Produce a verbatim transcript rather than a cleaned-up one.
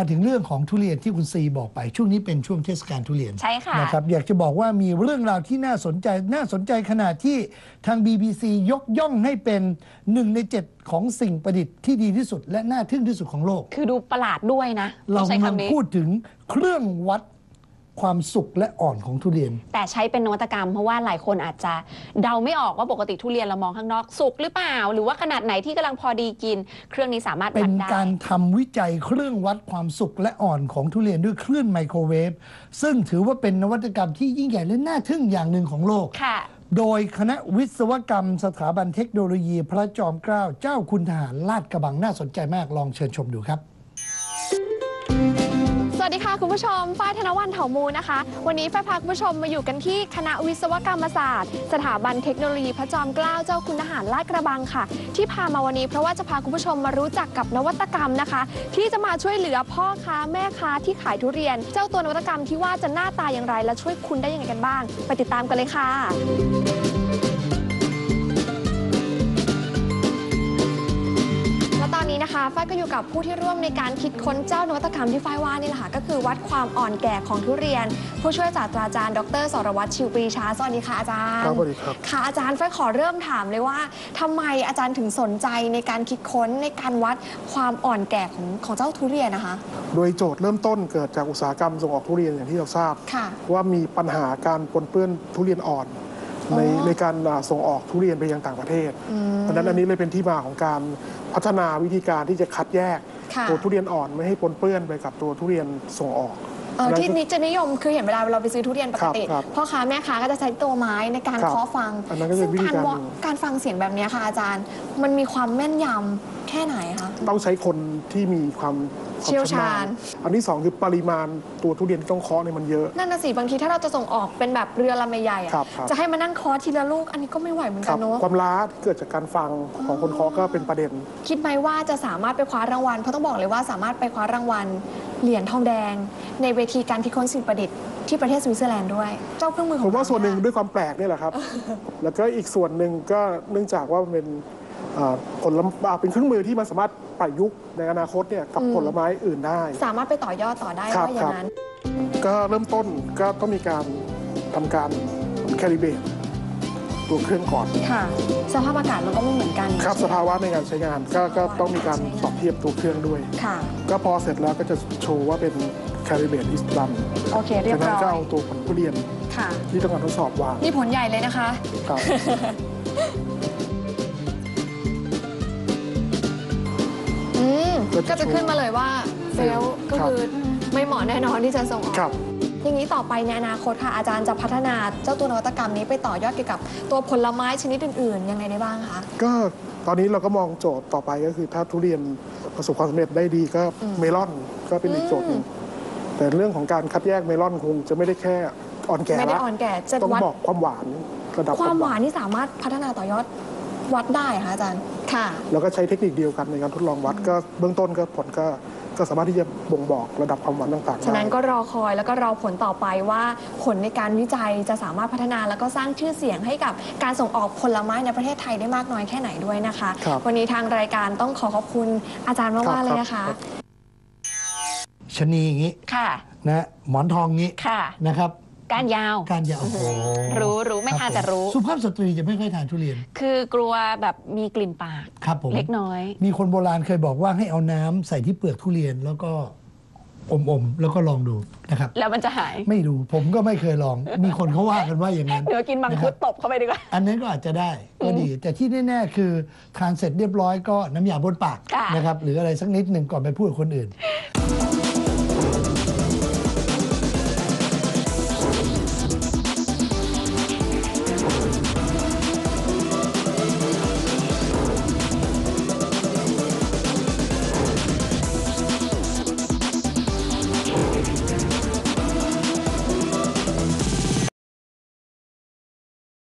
มาถึงเรื่องของทุเรียนที่คุณซีบอกไปช่วงนี้เป็นช่วงเทศกาลทุเรียนใช่ค่ะนะครับอยากจะบอกว่ามีเรื่องราวที่น่าสนใจน่าสนใจขนาดที่ทาง บี บี ซี ยกย่องให้เป็นหนึ่งในเจ็ดของสิ่งประดิษฐ์ที่ดีที่สุดและน่าทึ่งที่สุดของโลกคือดูประหลาดด้วยนะเรากำลังพูดถึงเครื่องวัดความสุกและอ่อนของทุเรียนแต่ใช้เป็นนวัตกรรมเพราะว่าหลายคนอาจจะเดาไม่ออกว่าปกติทุเรียนเรามองข้างนอกสุกหรือเปล่าหรือว่าขนาดไหนที่กำลังพอดีกินเครื่องนี้สามารถวัดได้เป็นการทำวิจัยเครื่องวัดความสุกและอ่อนของทุเรียนด้วยคลื่นไมโครเวฟซึ่งถือว่าเป็นนวัตกรรมที่ยิ่งใหญ่และน่าทึ่งอย่างหนึ่งของโลกค่ะโดยคณะวิศวกรรมสถาบันเทคโนโลยีพระจอมเกล้าเจ้าคุณทหารลาดกระบังน่าสนใจมากลองเชิญชมดูครับสวัสดีค่ะคุณผู้ชมฝ้ายธนวรรณเถามูลนะคะวันนี้ฝ้ายพาคุณผู้ชมมาอยู่กันที่คณะวิศวกรรมศาสตร์สถาบันเทคโนโลยีพระจอมเกล้าเจ้าคุณทหารลาดกระบังค่ะที่พามาวันนี้เพราะว่าจะพาคุณผู้ชมมารู้จักกับนวัตกรรมนะคะที่จะมาช่วยเหลือพ่อค้าแม่ค้าที่ขายทุเรียนเจ้าตัวนวัตกรรมที่ว่าจะหน้าตาอย่างไรและช่วยคุณได้ยังไงกันบ้างไปติดตามกันเลยค่ะตอนนี้นะคะฝ้ายก็อยู่กับผู้ที่ร่วมในการคิดค้นเจ้านวัตกรรมที่ฝ้ายว่านี่แหละค่ะก็คือวัดความอ่อนแก่ของทุเรียนผู้ช่วยศาสตราจารย์ดร.สรวัตรชิวปรีชาสวัสดีค่ะอาจารย์สวัสดีครับค่ะอาจารย์ฝ้ายขอเริ่มถามเลยว่าทำไมอาจารย์ถึงสนใจในการคิดค้นในการวัดความอ่อนแก่ของของเจ้าทุเรียนนะคะโดยโจทย์เริ่มต้นเกิดจากอุตสาหกรรมส่งออกทุเรียนอย่างที่เราทราบว่ามีปัญหาการปนเปื้อนทุเรียนอ่อนในในการส่งออกทุเรียนไปยังต่างประเทศเพราะฉะนั้นอันนี้เลยเป็นที่มาของการพัฒนาวิธีการที่จะคัดแยกตัวทุเรียนอ่อนไม่ให้ปนเปื้อนไปกับตัวทุเรียนส่งออกที่นิจะนิยมคือเห็นเวลาเราไปซื้อทุเรียนปกติพ่อค้าแม่ค้าก็จะใช้ตัวไม้ในการเคาะฟังซึ่งการการฟังเสียงแบบนี้ค่ะอาจารย์มันมีความแม่นยำแค่ไหนคะต้องใช้คนที่มีความเชี่ยวชาญอันที่สองคือปริมาณตัวทุเรียนที่ต้องเคาะเนี่ยมันเยอะนั่นน่ะสิบางทีถ้าเราจะส่งออกเป็นแบบเรือลำใหญ่ๆจะให้มานั่งเคาะทีละลูกอันนี้ก็ไม่ไหวเหมือนกันเนาะความล้าเกิดจากการฟังของคนเคาะก็เป็นประเด็นคิดไหมว่าจะสามารถไปคว้ารางวัลเพราะต้องบอกเลยว่าสามารถไปคว้ารางวัลเหรียญทองแดงในเวทีการคิดค้นสิ่งประดิษฐ์ที่ประเทศสวิตเซอร์แลนด์ด้วยเจ้าเครื่องมือของผมว่าส่วนหนึ่งด้วยความแปลกนี่แหละครับแล้วก็อีกส่วนหนึ่งก็เนื่องจากว่ามันเป็นผลเป็นเครื่องมือที่มันสามารถประยุกต์ในอนาคตเนี่ยกับผลไม้อื่นได้สามารถไปต่อยอดต่อได้ว่าอย่างนั้นก็เริ่มต้นก็ต้องมีการทำการแคลิเบรตตัวเครื่องก่อนค่ะสภาพอากาศมันก็ไม่เหมือนกันครับสภาวะในการใช้งานก็ก็ต้องมีการสอบเทียบตัวเครื่องด้วยค่ะก็พอเสร็จแล้วก็จะโชว์ว่าเป็นแคลิเบรตอิสตันโอเคเรียบร้อยจากนั้นก็เอาตัวผลทุเรียนที่ต้องการทดสอบวางนี่ผลใหญ่เลยนะคะครับก็จะขึ้นมาเลยว่าเฟลก็คือไม่เหมาะแน่นอนที่จะส่งออกอย่างนี้ต่อไปในอนาคตค่ะอาจารย์จะพัฒนาเจ้าตัวนวัตกรรมนี้ไปต่อยอดเกี่ยวกับตัวผลไม้ชนิดอื่นๆยังไงได้บ้างคะก็ตอนนี้เราก็มองโจทย์ต่อไปก็คือถ้าทุเรียนประสบความสำเร็จได้ดีก็เมลอนก็เป็นอีกโจทย์หนึ่งแต่เรื่องของการคัดแยกเมลอนคงจะไม่ได้แค่อ่อนแก่ไม่ได้อ่อนแก่จะต้องบอกความหวานระดับความหวานนี่สามารถพัฒนาต่อยอดวัดได้ค่ะอาจารย์ค่ะแล้วก็ใช้เทคนิคเดียวกันในการทดลองวัดก็เบื้องต้นก็ผลก็ก็สามารถที่จะบ่งบอกระดับความหวานต่างๆฉะนั้นก็รอคอยแล้วก็รอผลต่อไปว่าผลในการวิจัยจะสามารถพัฒนาแล้วก็สร้างชื่อเสียงให้กับการส่งออกผลไม้ในประเทศไทยได้มากน้อยแค่ไหนด้วยนะคะวันนี้ทางรายการต้องขอขอบคุณอาจารย์มากๆเลยนะคะชนีอย่างนี้นะหมอนทองงี้นะครับก้านยาวก้านยาวรู้รู้ไม่ทานแต่รู้สุภาพสตรีจะไม่ค่อยทานทุเรียนคือกลัวแบบมีกลิ่นปากครับผมเล็กน้อยมีคนโบราณเคยบอกว่าให้เอาน้ำใส่ที่เปลือกทุเรียนแล้วก็อมๆแล้วก็ลองดูนะครับแล้วมันจะหายไม่รู้ผมก็ไม่เคยลองมีคนเขาว่ากันว่าอย่างนั้นเดี๋ยวกินมังคุดตบเข้าไปดีกว่าอันนั้นก็อาจจะได้ก็ดีแต่ที่แน่ๆคือทานเสร็จเรียบร้อยก็น้ำยาบนปากนะครับหรืออะไรสักนิดหนึ่งก่อนไปพูดกับคนอื่น